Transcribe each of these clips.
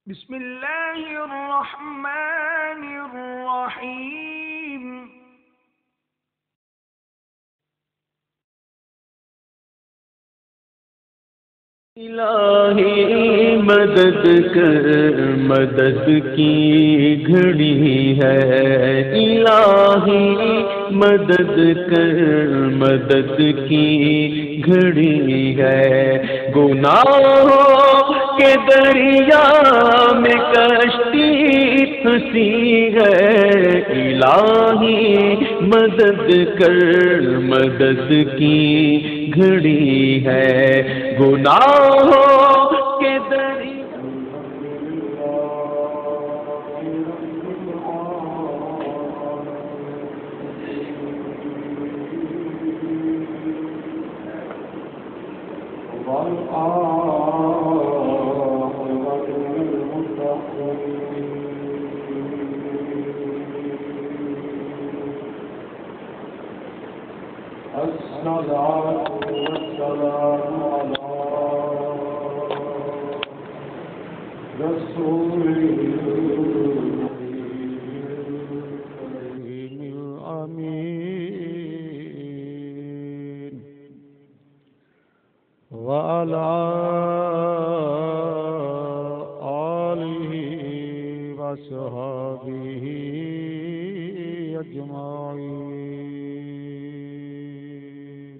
بسم اللہ الرحمن الرحیم الہی مدد کر، مدد کی گھڑی ہے۔ الہی مدد کر، مدد کی گھڑی ہے۔ گناہوں کے دریا میں کشتی پھنسی ہے۔ الہی مدد کر، مدد کی گھڑی ہے۔ گناہوں کے دریا وعلى آله وصحبه أجمعين.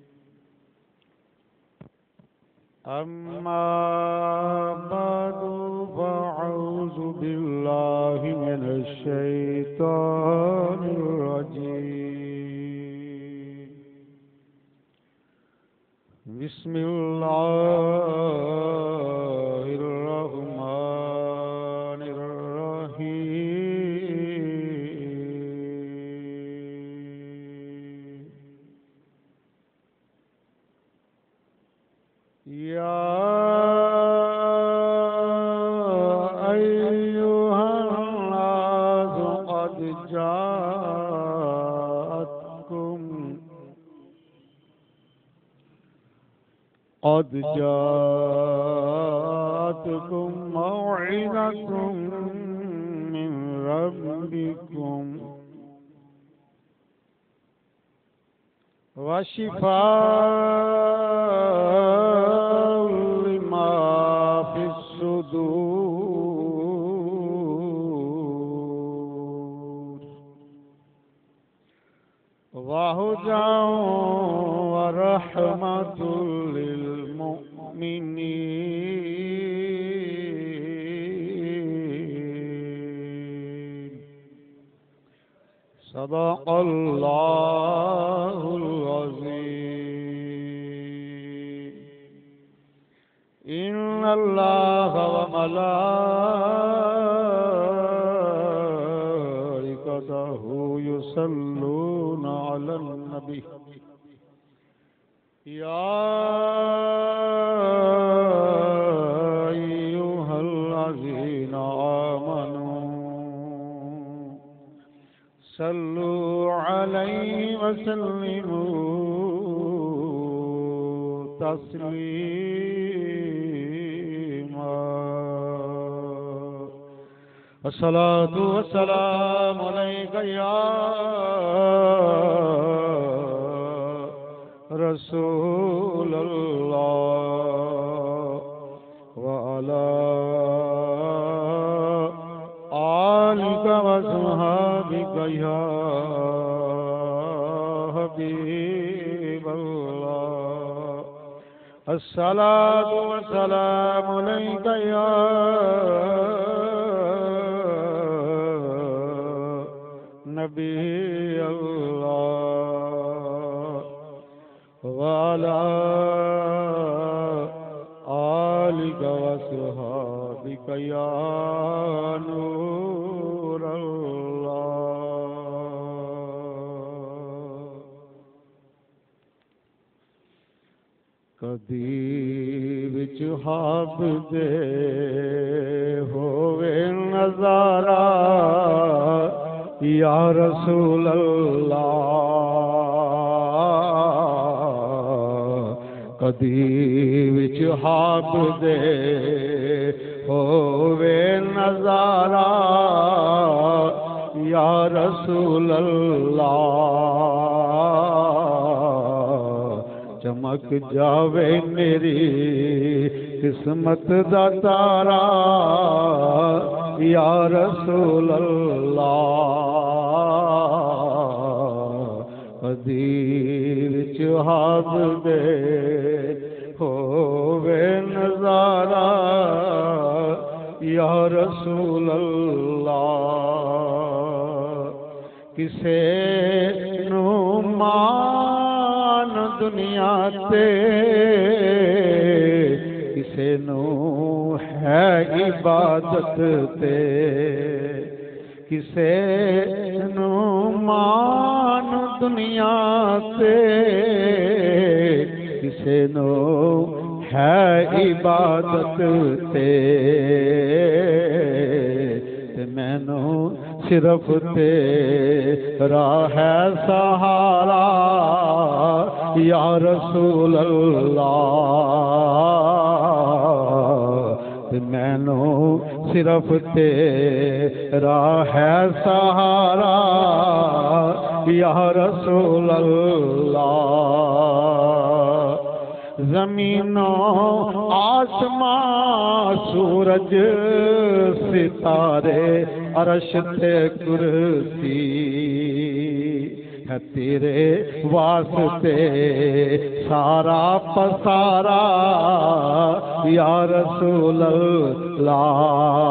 أما بعد فأعوذ بالله من الشيطان الرجيم. بسم الله الرحمن الرحيم. يا أيها الناس قد جاءتكم موعظة من ربكم وشفاء لما في الصدور وهدى ورحمة للمؤمنين. صدق الله العظيم. إن الله وملائكته يصلون على النبي. يا أيها الذين آمنوا صلوا عليه وسلموا تسليما. الصلاة والسلام عليك يا رسول الله وعلى آلك وصحبك يا حبيب الله. الصلاة والسلام عليك يا نبي الله وعلى آلك وصحبك يا نور الله. کدی وچ حب دے ہووے نظارہ یا رسول اللہ. کدی وچ حاب دے ہووے نظارہ یا رسول اللہ چمک جاوے میری قسمت دا تارا یا رسول اللہ کدی وچ حاب دے ہووے نظارہ یا رسول اللہ کسے نو مان دنیا تے کسے نو ہے عبادت تے کسے نو مان دنیا تے کسے نو ہے عبادت تے مینو صرف تیرا ہے سہارا یا رسول اللہ مینو صرف تیرا ہے سہارا یا رسول اللہ زمینوں آسمان سورج ستارے عرش تے کرسی ہے تیرے واسطے سارا پسارا یا رسول اللہ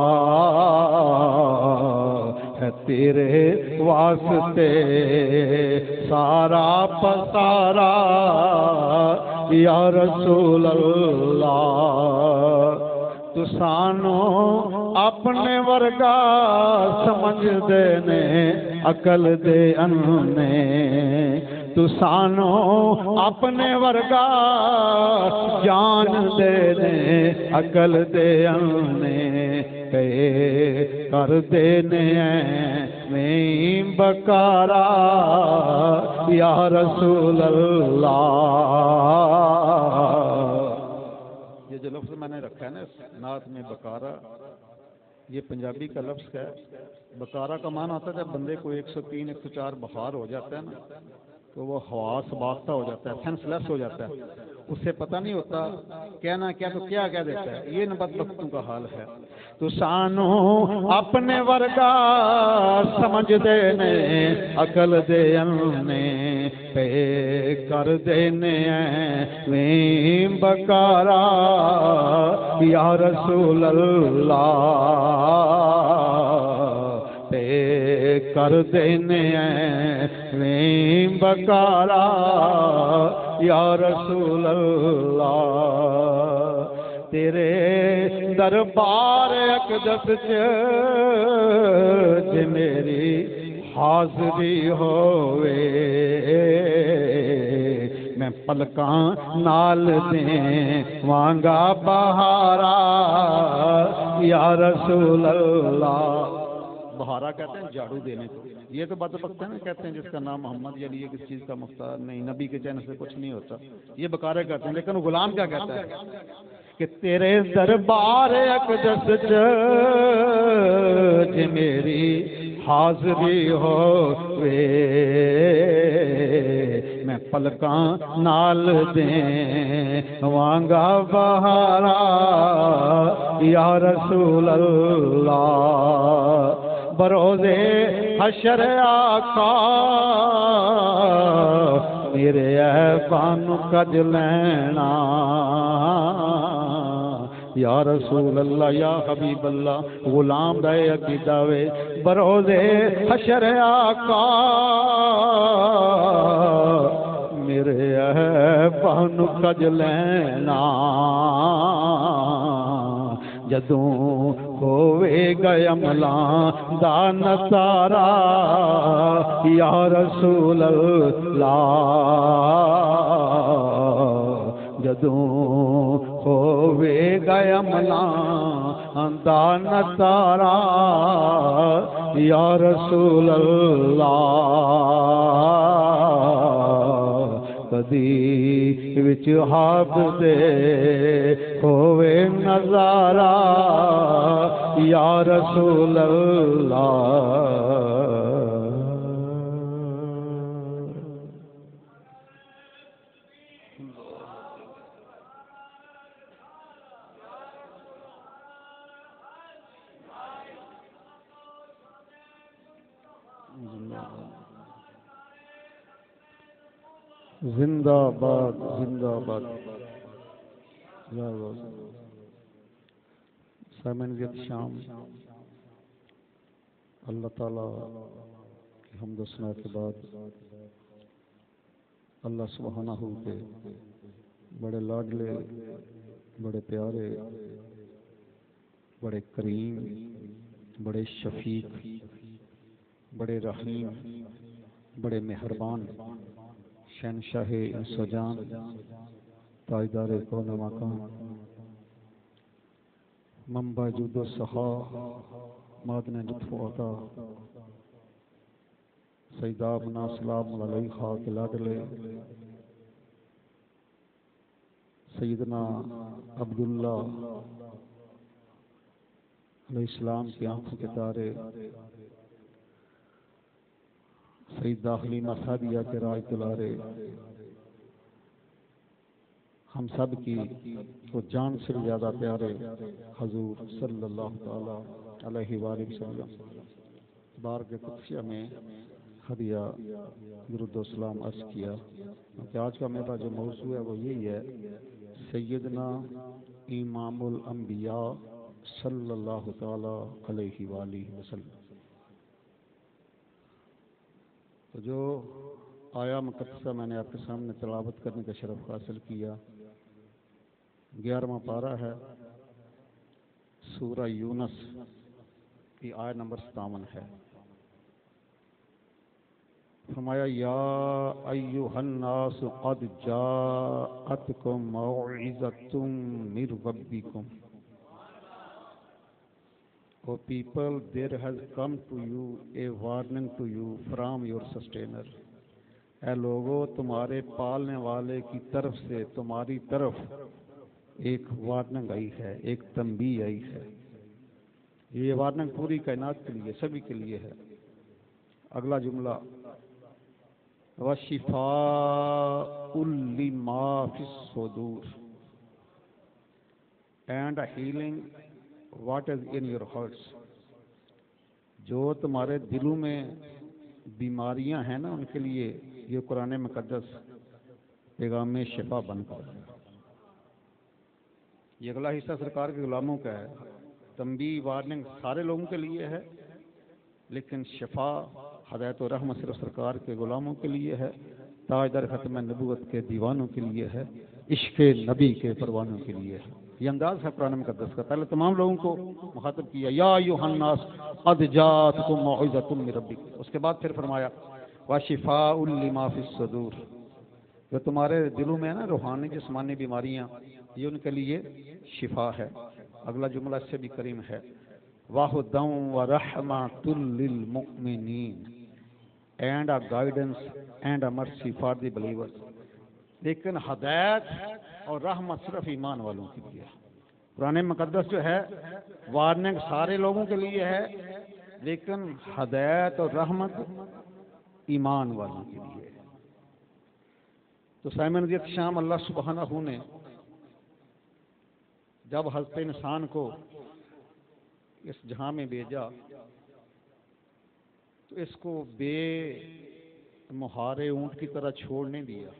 ہے تیرے واسطے سارا پسارا یا رسول اللہ تو سانو اپنے ورگا سمجھ دینے عقل دے اننے تو سانو اپنے ورگا جان دینے عقل دے اننے کہے کر دینے میں بکارا یا رسول اللہ یہ جو لفظ میں نے رکھا ہے نا نعت میں بکارا یہ پنجابی کا لفظ ہے بکارا کا معنی آتا ہے بندے کو 103 104 بخار ہو جاتا ہے نا تو وہ حواس باختہ ہو جاتا ہے سینس لیس ہو جاتا ہے اس سے پتہ نہیں ہوتا کہنا کیا تو کیا کہہ دیتا ہے یہ بدبختوں کا حال ہے تو سانو اپنے ورگا سمجھ دینے عقل دے اننے پہ کر دینے میں بکارا یا رسول اللہ پہ کر دینے میں بکارا یا رسول اللہ تیرے دربار اقدس چ میری حاضری ہوئے میں پلکاں نال دیں وانگا بہارا یا رسول اللہ بہارا کہتے ہیں جھاڑو دینے کو یہ تو بدبخت ہے نا کہتے ہیں جس کا نام محمد یا لیے کس چیز کا مختار نہیں نبی کے چین سے کچھ نہیں ہوتا یہ بکارے کہتے ہیں لیکن غلام کیا کہتا ہے کہ تیرے دربار اقدس چ میری حاضری ہوئے میں پلکاں نال دیں وانگا بہارا یا رسول اللہ بروزے حشر آقا میرے عیبان کج لینا یا رسول اللہ یا حبیب اللہ غلام دے عقیدہ وے بروزے حشر آقا میرے عیبان کج لینا جدوں ہوئے گئے عملاں دا نصارا یا رسول اللہ جدوں ہوئے گئے عملاں دا نصارا یا رسول اللہ کدی وچ حاب دے ہوئے نظارہ یا رسول اللہ زندہ باد زندہ باد سامعین کی شام اللہ تعالیٰ کی حمد و ثنا کے بعد اللہ سبحانہ کے بڑے لاڈلے بڑے پیارے بڑے کریم بڑے شفیق بڑے رحیم بڑے مہربان شہنشاہ انس و جان تاجدار کون و مکان منبع جود و سخا معدن لطف و عطا سیدہ منا سلام علیہ خاک لاڈلے سیدنا عبداللہ علیہ السلام کی آنکھوں کے تارے سیدہ حلیمہ سعدیہ کے راج دلارے ہم سب کی وہ جان سے زیادہ پیارے حضور صلی اللہ تعالی علیہ وآلہ وسلم بارگاہ قدسیہ میں ہدیہ درود و سلام عرض کیا کہ آج کا میرا جو موضوع ہے وہ یہی ہے سیدنا امام الانبیاء صلی اللہ تعالی علیہ وآلہ وسلم. تو جو آیا مقدسہ میں نے آپ کے سامنے تلاوت کرنے کا شرف حاصل کیا 11واں پارہ ہے سورہ یونس کی آیت نمبر 57 ہے. فرمایا یا ایھا الناس قد جاءتکم موعظۃ من ربکم. O people, there has come to you a warning to you from your sustainer. اے لوگو تمہارے پالنے والے کی طرف سے تمہاری طرف ایک وارننگ آئی ہے ایک تنبیہ آئی ہے. یہ وارننگ پوری کائنات کے لیے سبھی کے لیے ہے. اگلا جملہ وَشِفَاءٌ لِمَا فِي الصُّدُورِ and a healing what is in your hearts. جو تمہارے دلوں میں بیماریاں ہیں نا ان کے لیے یہ قرآن مقدس پیغام شفا بن کر ہے. یہ اگلا حصہ سرکار کے غلاموں کا ہے. تنبیہ وارننگ سارے لوگوں کے لیے ہے لیکن شفا ہدایت و رحمت صرف سرکار کے غلاموں کے لیے ہے. تاجدار ختم نبوت کے دیوانوں کے لیے ہے. عشق نبی کے پروانوں کے لیے ہے. یہ انداز ہے قرآن مقدس کا. پہلے تمام لوگوں کو مخاطب کیا یا ایھا الناس قد جاءتکم موعظۃ من ربکم. اس کے بعد پھر فرمایا وشفاء لما فی الصدور. جو تمہارے دلوں میں ہے نا روحانی جسمانی بیماریاں یہ ان کے لیے شفا ہے. اگلا جملہ اس سے بھی کریم ہے وَہُدًى وَرَحْمَةٌ لِّلْمُؤْمِنِينَ and a guidance and a mercy for the believers. لیکن ہدایت اور رحمت صرف ایمان والوں کے لیے ہے. قرآن مقدس جو ہے وارننگ سارے لوگوں کے لیے ہے لیکن ہدایت اور رحمت ایمان والوں کے لیے ہے. تو سامعین عزیز شام اللہ سبحانہ نے جب حضرت انسان کو اس جہاں میں بھیجا تو اس کو بے مہارے اونٹ کی طرح چھوڑ نہیں دیا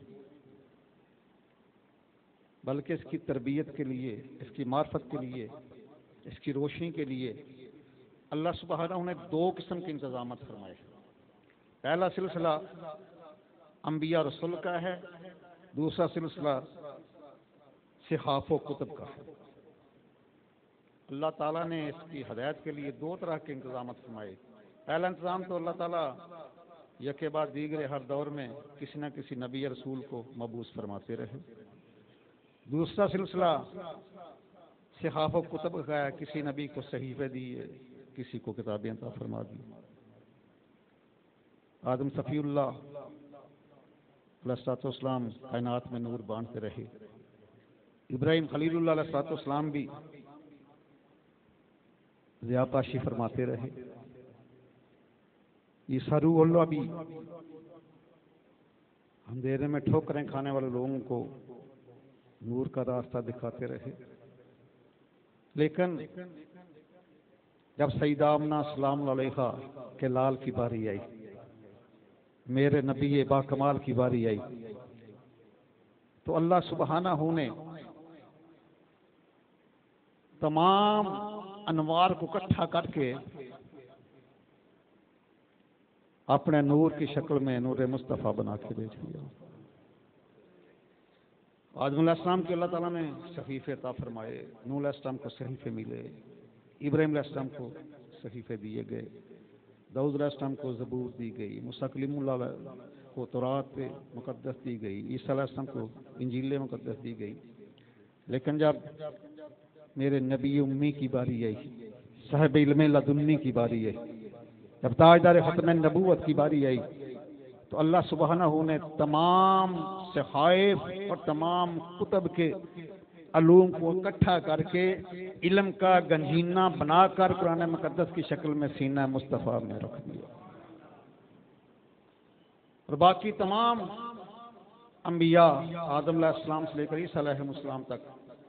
بلکہ اس کی تربیت کے لیے اس کی معرفت کے لیے اس کی روشنی کے لیے اللہ سبحانہ نے 2 قسم کے انتظامات فرمائے. پہلا سلسلہ انبیاء رسول کا ہے. دوسرا سلسلہ صحاف و کتب کا ہے. اللہ تعالیٰ نے اس کی ہدایت کے لیے 2 طرح کے انتظامات فرمائے. پہلا انتظام تو اللہ تعالیٰ یکے بعد دیگرے ہر دور میں کسی نہ کسی نبی رسول کو مبعوث فرماتے رہے. دوسرا سلسلہ صحاف و کتب کا ہے. کسی نبی کو صحیفے دیے کسی کو کتابیں عطا فرما دی. آدم صفی اللہ علیہ السلام کائنات میں نور بانٹتے رہے، ابراہیم خلیل اللہ علیہ السلام بھی ضیاء پاشی فرماتے رہے، عیسیٰ روح اللہ بھی اندھیرے میں ٹھوکریں کھانے والے لوگوں کو نور کا راستہ دکھاتے رہے۔ لیکن جب سیدہ آمنہ سلام علیہا کے لال کی باری آئی، میرے نبی با کمال کی باری آئی، تو اللہ سبحانہ نے تمام انوار کو اکٹھا کر کے اپنے نور کی شکل میں نور مصطفیٰ بنا کے بھیج دیا۔ آدم علیہ السلام کے اللہ تعالیٰ نے صحیفے عطا فرمائے، نوح علیہ السلام کو صحیفے ملے، ابراہیم علیہ السلام کو صحیفے دیے گئے، داؤد علیہ السلام کو زبور دی گئی، موسیٰ کلیم اللہ کو تورات مقدس دی گئی، عیسیٰ علیہ السلام کو انجیل مقدس دی گئی۔ لیکن جب میرے نبی امی کی باری آئی، صاحب علم لدنی کی باری آئی، جب تاجدار ختم نبوت کی باری آئی، تو اللہ سبحانہ نے تمام صحائف اور تمام کتب کے علوم کو اکٹھا کر کے علم کا گنجینہ بنا کر قرآن مقدس کی شکل میں سینہ مصطفیٰ میں رکھ دیا، اور باقی تمام انبیاء آدم علیہ السلام سے لے کر عیسیٰ علیہ السلام تک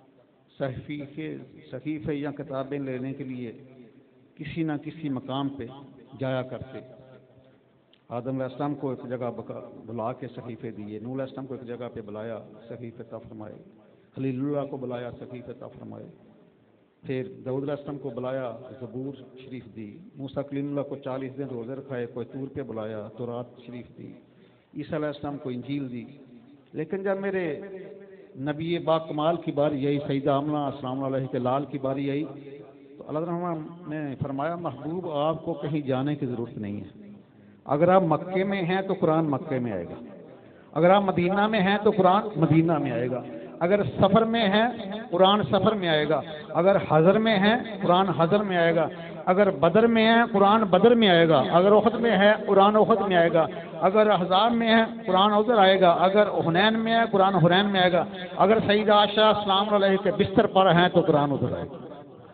صحیفے یا کتابیں لینے کے لیے کسی نہ کسی مقام پہ جایا کرتے۔ آدم علیہ السلام کو ایک جگہ بلا کے صحیفے دیے، نوح علیہ السلام کو ایک جگہ پہ بلایا، صحیفے عطا فرمائے، خلیل اللہ کو بلایا، صحیفے عطا فرمائے، پھر داؤد علیہ السلام کو بلایا، زبور شریف دی، موسیٰ کلیم اللہ کو 40 دن روزے رکھائے، کوئی طور پہ بلایا، تورات شریف دی، عیسیٰ علیہ السلام کو انجیل دی۔ لیکن جب میرے نبی با کمال کی باری آئی، سیدہ آمنہ السلام علیہ کے لال کی باری آئی، تو اللہ تعالیٰ نے فرمایا محبوب آپ کو کہیں جانے کی ضرورت نہیں ہے، اگر آپ مکے میں ہیں تو قرآن مکے میں آئے گا، اگر آپ مدینہ میں ہیں تو قرآن مدینہ میں آئے گا، اگر سفر میں ہیں قرآن سفر میں آئے گا، اگر حضر میں ہیں قرآن حضر میں آئے گا، اگر بدر میں ہیں قرآن بدر میں آئے گا، اگر احد میں ہے قرآن احد میں آئے گا، اگر احزاب میں ہے قرآن ادھر آئے گا، اگر حنین میں ہے قرآن حنین میں آئے گا، اگر سیدہ عائشہ السلام علیہ کے بستر پر ہیں تو قرآن ادھر آئے گا۔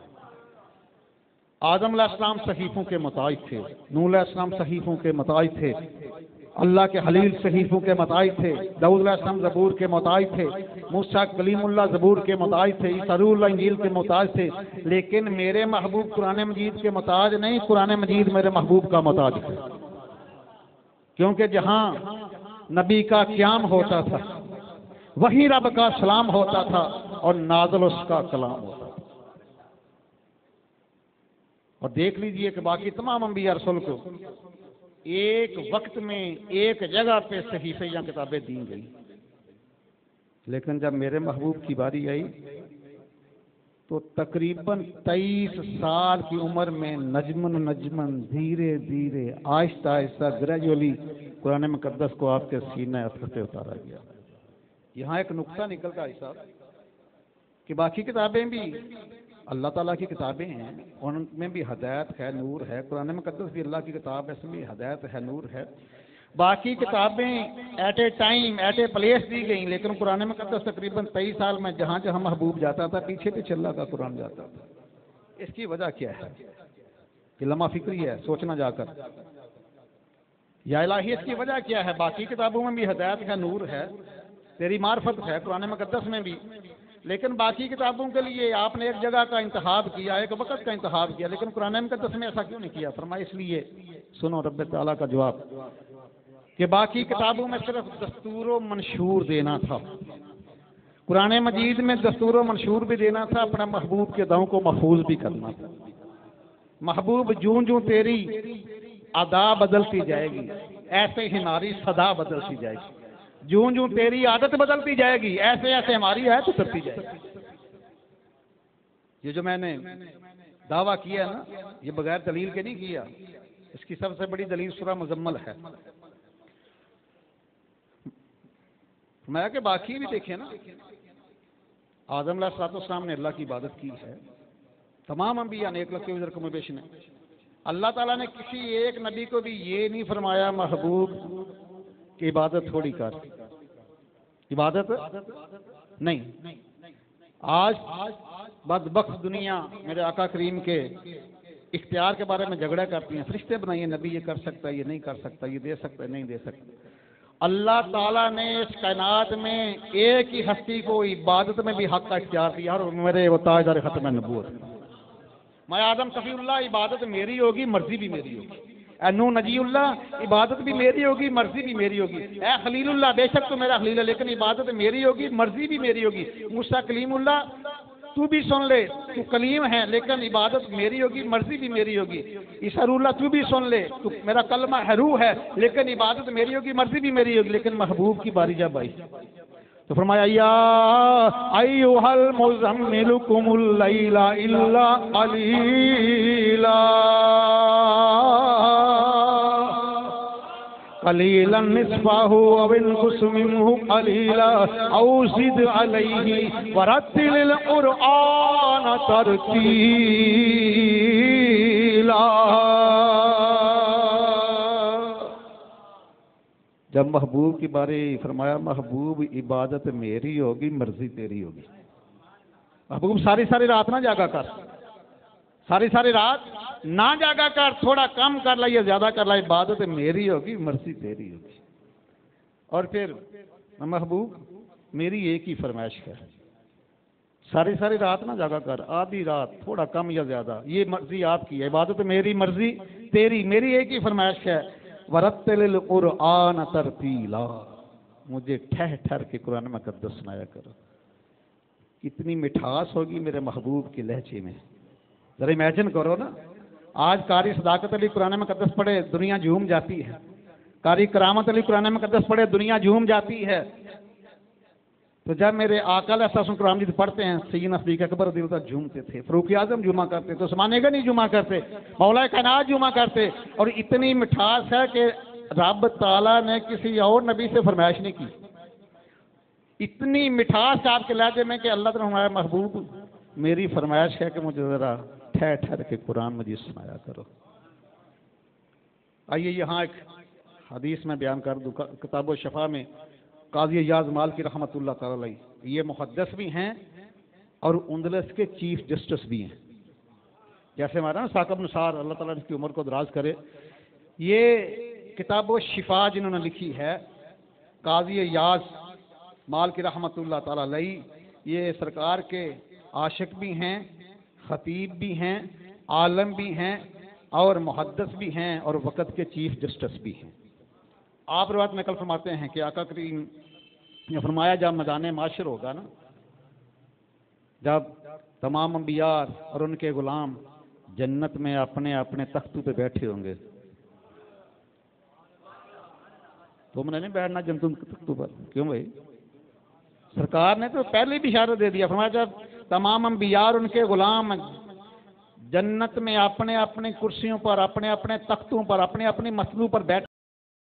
آدم علیہ السلام صحیفوں کے متعلق تھے، نوح علیہ السلام صحیفوں کے متعلق تھے، اللہ کے خلیل صحیفوں کے متعلق تھے، داؤد علیہ السلام زبور کے متعلق تھے، موسیٰ کلیم اللہ زبور کے متعلق تھے، عیسیٰ روح اللہ انجیل کے متعلق تھے، لیکن میرے محبوب قرآن مجید کے متعلق نہیں، قرآن مجید میرے محبوب کا متعلق ہے، کیونکہ جہاں نبی کا قیام ہوتا تھا وہیں رب کا سلام ہوتا تھا اور نازل اس کا کلام ہوتا تھا۔ اور دیکھ لیجئے کہ باقی تمام انبیاء رسول کو ایک وقت میں ایک جگہ پہ صحیفے یا کتابیں دی گئی، لیکن جب میرے محبوب کی باری آئی تو تقریباً 23 سال کی عمر میں نجمن دھیرے دھیرے آہستہ آہستہ گریجولی قرآن مقدس کو آپ کے سینے اثر سے اتارا گیا۔ یہاں ایک نقطہ نکلتا ہے صاحب کہ باقی کتابیں بھی اللہ تعالیٰ کی کتابیں ہیں، ان میں بھی ہدایت ہے، نور ہے، قرآن مقدس بھی اللہ کی کتاب ہے، اس میں بھی ہدایت ہے، نور ہے۔ باقی کتابیں at a time at a place دی گئیں، لیکن قرآن مقدس تقریباً 23 سال میں جہاں جہاں محبوب جاتا تھا پیچھے پیچھے اللہ کا قرآن جاتا تھا۔ اس کی وجہ کیا ہے؟ کہ لمحہ فکری ہے، سوچنا جا کر، یا الہی اس کی وجہ کیا ہے؟ باقی کتابوں میں بھی ہدایت ہے، نور ہے، تیری معرفت ہے، قرآن مقدس میں بھی، لیکن باقی کتابوں کے لیے آپ نے ایک جگہ کا انتخاب کیا، ایک وقت کا انتخاب کیا، لیکن قرآن مقدس میں ایسا کیوں نہیں کیا؟ فرمایا اس لیے، سنو رب تعالیٰ کا جواب، کہ باقی کتابوں میں صرف دستور و منشور دینا تھا، قرآن مجید میں دستور و منشور بھی دینا تھا، اپنے محبوب کے دعوں کو محفوظ بھی کرنا تھا۔ محبوب جوں جوں تیری ادا بدلتی جائے گی ایسے ہی ہماری صدا بدلتی جائے گی، جوں جوں تیری عادت بدلتی جائے گی ایسے ایسے ہماری عادت اترتی جائے گی۔ یہ جو میں نے دعویٰ کیا ہے نا، یہ بغیر دلیل کے نہیں کیا، اس کی سب سے بڑی دلیل سورہ مزمل ہے۔ میں کہ باقی بھی دیکھیں نا، آدم علیہ السلام نے اللہ کی عبادت کی ہے، تمام انبیاء نے، 1 لاکھ کے کم و بیش نے۔ اللہ تعالیٰ نے کسی ایک نبی کو بھی یہ نہیں فرمایا محبوب کی عبادت تھوڑی کر، عبادت نہیں. آج بدبخت دنیا میرے آقا کریم کے اختیار کے بارے میں جھگڑا کرتی ہیں. فرشتے بنائیے نبی یہ کر سکتا ہے، یہ نہیں کر سکتا، یہ دے سکتا ہے، نہیں دے سکتا. اللہ تعالیٰ نے اس کائنات میں ایک ہی ہستی کو عبادت میں بھی حق کا اختیار دیا اور میرے وہ تاجدار ختم نبوت. میں آدم صفی اللہ، عبادت میری ہوگی، مرضی بھی میری ہوگی. اے نوح نجی اللہ، عبادت بھی میری ہوگی، مرضی بھی میری ہوگی. اے خلیل اللہ، بے شک تو میرا خلیل ہے لیکن عبادت میری ہوگی، مرضی بھی میری ہوگی. موسیٰ کلیم اللہ، تو بھی سن لے، تو کلیم ہے لیکن عبادت میری ہوگی، مرضی بھی میری ہوگی. عیسیٰ روح اللہ، تو بھی سن لے، تو میرا کلمہ ہے، روح ہے لیکن عبادت میری ہوگی، مرضی بھی میری ہوگی. لیکن محبوب کی باری جب آئی تو فرمایا یا ایھا المزمل قم اللیل الا قلیلا قلیلا نصفہ او انقص منہ قلیلا او زد علیہ ورتل القرآن ترتیلا. جب محبوب کی باری فرمایا محبوب عبادت میری ہوگی، مرضی تیری ہوگی. محبوب ساری ساری رات نہ جاگا کر، ساری ساری رات نہ جاگا کر، تھوڑا کم کر لا یا زیادہ کر لا، عبادت میری ہوگی، مرضی تیری ہوگی. اور پھر محبوب میری ایک ہی فرمائش ہے، ساری ساری رات نہ جاگا کر، آدھی رات تھوڑا کم یا زیادہ، یہ مرضی آپ کی ہے. عبادت میری، مرضی تیری. میری ایک ہی فرمائش ہے وَرَتِّلِ الْقُرْآنَ تَرْتِيلًا، مجھے ٹھہر ٹھہر کے قرآن مقدس سنایا کرو. کتنی مٹھاس ہوگی میرے محبوب کے لہجے میں. ذرا امیجن کرو نا، آج قاری صداقت علی قرآن مقدس پڑھے دنیا جھوم جاتی ہے، قاری کرامت علی قرآن مقدس پڑھے دنیا جھوم جاتی ہے. تو جب میرے آقا علیہ السلام قرآن مجید پڑھتے ہیں، سیدنا صدیق اکبر رضی اللہ عنہ جھومتے تھے، فاروق اعظم جھوما کرتے تھے، عثمان غنی جھوما کرتے، مولا کائنات جھوما کرتے. اور اتنی مٹھاس ہے کہ رب تعالیٰ نے کسی اور نبی سے فرمائش نہیں کی. اتنی مٹھاس آپ کے لہجے میں کہ اللہ تعالیٰ ہمارے محبوب میری فرمائش ہے کہ مجھے ذرا ٹھہر ٹھہر کے قرآن مجید سنایا کرو. آئیے یہاں ایک حدیث میں بیان کر دوں. کتاب الشفا میں قاضی ایاز مالکی رحمۃ اللہ تعالی علیہ، یہ محدث بھی ہیں اور اندلس کے چیف جسٹس بھی ہیں. جیسے ہمارا نا ثاقب نثار، اللہ تعالیٰ نے اس کی عمر کو دراز کرے. یہ کتاب الشفا جنہوں نے لکھی ہے قاضی ایاز مالکی رحمۃ اللہ تعالی علیہ، یہ سرکار کے عاشق بھی ہیں، خطیب بھی ہیں، عالم بھی ہیں اور محدث بھی ہیں اور وقت کے چیف جسٹس بھی ہیں. آپ روایت نقل فرماتے ہیں کہ آقا کریم نے فرمایا جب میدان معاشر ہوگا نا، جب تمام انبیاء اور ان کے غلام جنت میں اپنے اپنے تختوں پہ بیٹھے ہوں گے، تم نے نہیں بیٹھنا جنتوں کے تختوں پر. کیوں بھائی؟ سرکار نے تو پہلے بھی اشارہ دے دیا، فرمایا جب تمام انبیاء اور ان کے غلام جنت میں اپنے اپنے کرسیوں پر، اپنے اپنے تختوں پر، اپنے اپنی مصلوب پر بیٹھے